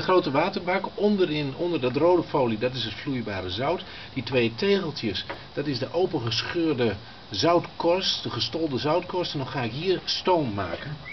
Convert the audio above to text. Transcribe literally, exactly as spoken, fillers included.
Een grote waterbak, onderin, onder dat rode folie, dat is het vloeibare zout. Die twee tegeltjes, dat is de opengescheurde zoutkorst, de gestolde zoutkorst. En dan ga ik hier stoom maken.